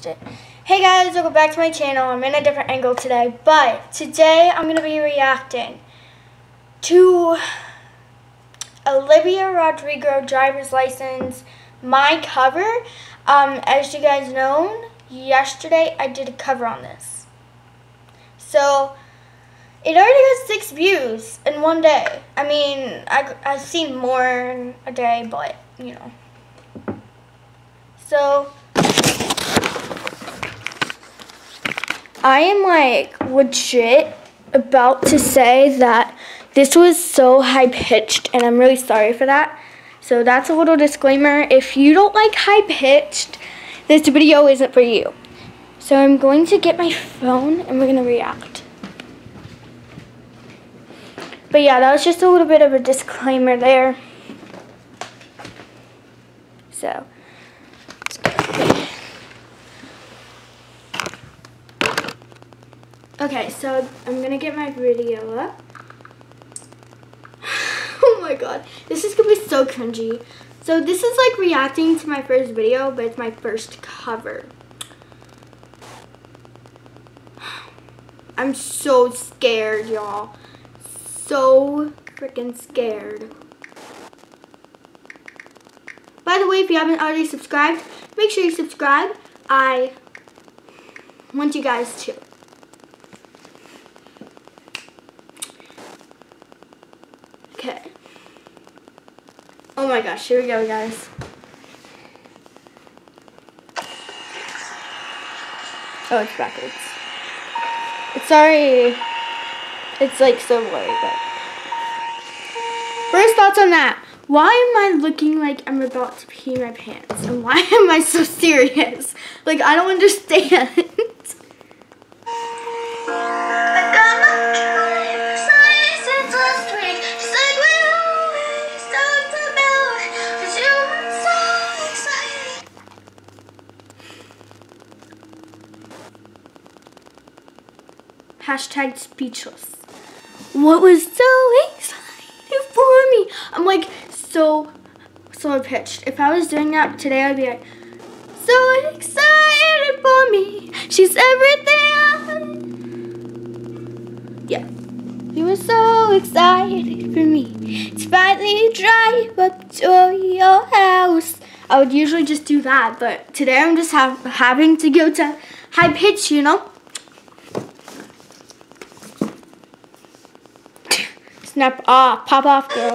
watched it. Hey guys, welcome back to my channel. I'm in a different angle today, but today I'm going to be reacting to Olivia Rodrigo driver's license, my cover. As you guys know, yesterday I did a cover on this. So it already got 6 views in one day. I mean, I've seen more in a day, but you know. So I am like legit about to say that this was so high-pitched, and I'm really sorry for that. So that's a little disclaimer. If you don't like high-pitched, this video isn't for you. So I'm going to get my phone and we're going to react. But yeah, that was just a little bit of a disclaimer there. So okay, so I'm going to get my video up. Oh my god, this is going to be so cringy. So this is like reacting to my first video, but it's my first cover. I'm so scared, y'all. So freaking scared. By the way, if you haven't already subscribed, make sure you subscribe. I want you guys to. Okay. Oh my gosh, here we go, guys. Oh, it's backwards. It's sorry. It's like so blurry, but. First thoughts on that. Why am I looking like I'm about to pee my pants? And why am I so serious? Like, I don't understand. Hashtag speechless. What was so exciting for me? I'm like so pitched. If I was doing that today, I'd be like, so excited for me. She's everything. Yeah. You were so excited for me to finally drive up to your house. I would usually just do that, but today I'm just having to go to high pitch, you know? Snap off, pop off, girl.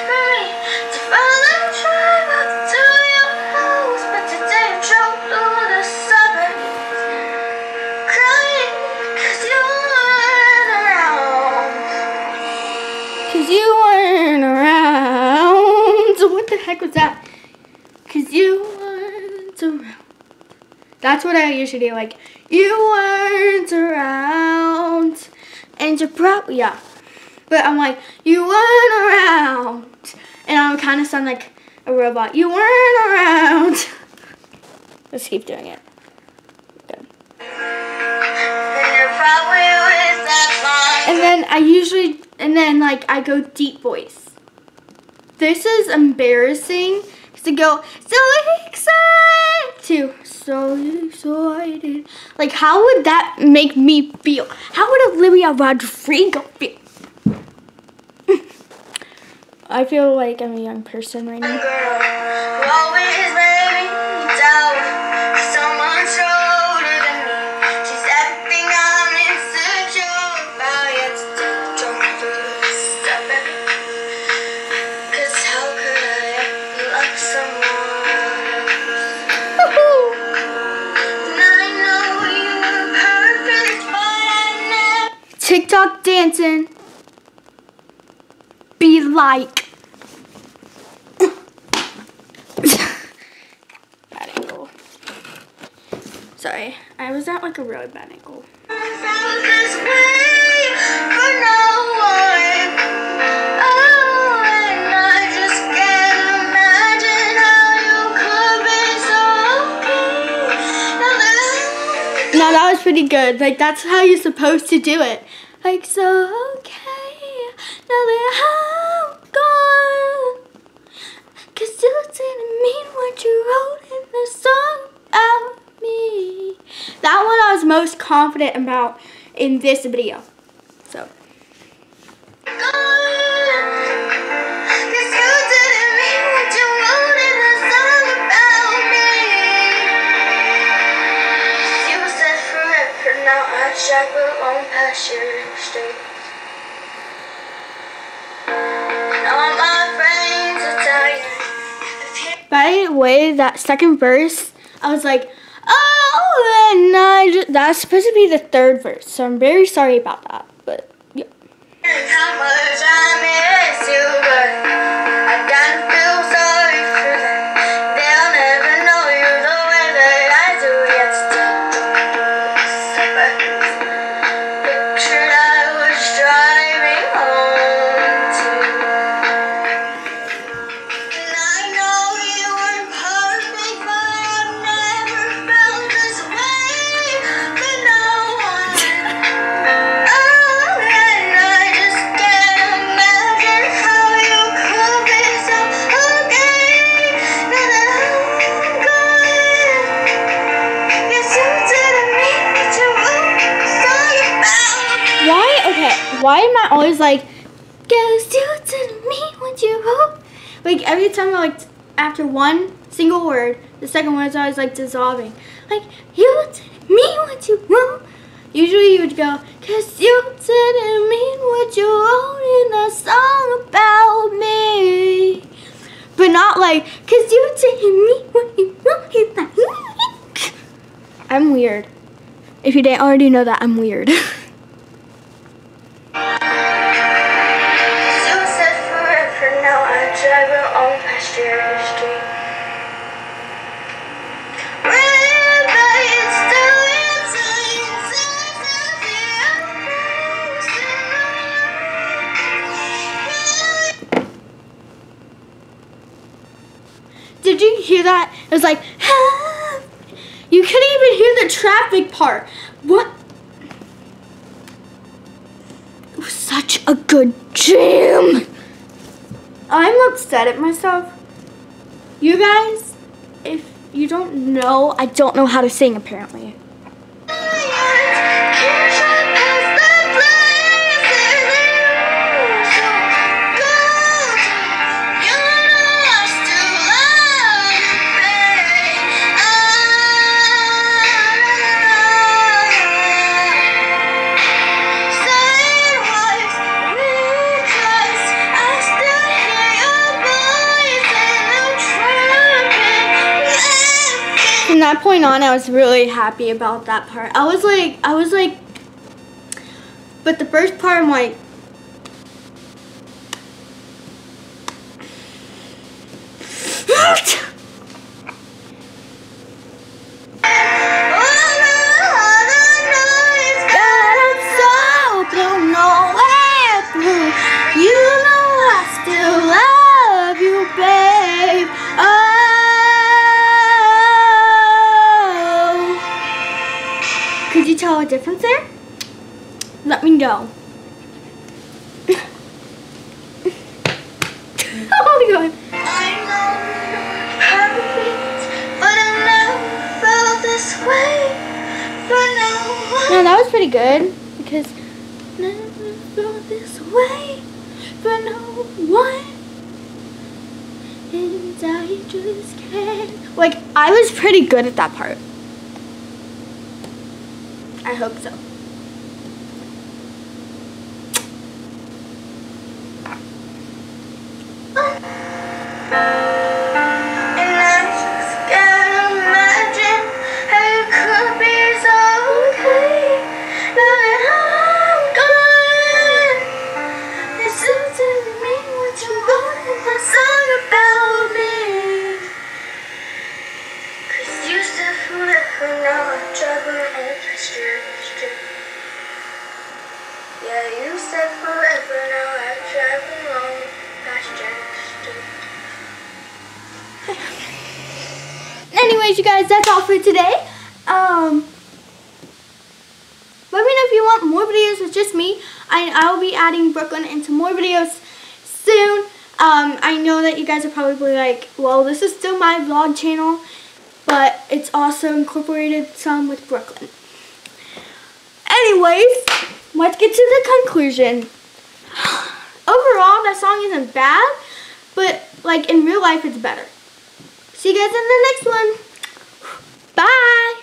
Cause you weren't around. So what the heck was that? Cause you weren't around. That's what I usually do, like, you weren't around. And you probably, yeah. But I'm like, you weren't around. And I kind of sound like a robot. You weren't around. Let's keep doing it. Good. And then like I go deep voice. This is embarrassing. To go, so excited to, so excited. Like, how would that make me feel? How would Olivia Rodrigo feel? I feel like I'm a young person right now. TikTok dancing. Be like. Bad angle. Sorry, I was at like a really bad angle. No, that was pretty good. Like, that's how you're supposed to do it. Like, so okay, now that I'm gone, 'cause you didn't mean what you wrote in the song about me. was most confident about in this video. So. Drive along past your street. And all my friends are tired. By the way, that second verse, I was like, oh, and that's supposed to be the third verse, so I'm very sorry about that. But yeah. How much I miss you, but I don't feel sorry for them. They'll never know you the way that I do. Yet still pictured I was driving home to. And I know you weren't perfect, but I've never felt this way for no one. Oh, and I just can't imagine how you could be so okay. Now that I'm gone, yes, you didn't mean to sorry about. Why? Okay. Why am I always like, goes you to me what you hope? Like every time I after one single word, the second one is always like dissolving. Like you didn't mean what you wrote. Usually you would go, cause you didn't mean what you wrote in a song about me. But not like, cause you didn't mean what you wrote in that. I'm weird. If you didn't already know that, I'm weird. You said forever, now I drive along past your street. Did you hear that? It was like, help. You couldn't even hear the traffic part. What? It was such a good jam. I'm upset at myself. You guys, if you don't know, I don't know how to sing apparently. From that point on, I was really happy about that part. I was like, but the first part, I'm like, could you tell a difference there? Let me know. Oh my god. I know you're perfect, but I never felt this way for no one. No, that was pretty good because never felt this way for no one. And I just can't. Like, I was pretty good at that part. I hope so. And I just can't imagine how you could be so okay. Now that I'm gone, it's just to me what you wrote in that song about me. 'Cause you said forever, now I'm traveling on past your street. Yeah, you said forever, now I'm traveling on past your street. Anyways, you guys, that's all for today. Let me know if you want more videos with just me. I'll be adding Brooklyn into more videos soon. I know that you guys are probably like, well, this is still my vlog channel, but it's also incorporated some with Brooklyn. Anyways, let's get to the conclusion. Overall, that song isn't bad, but like in real life, it's better. See you guys in the next one. Bye.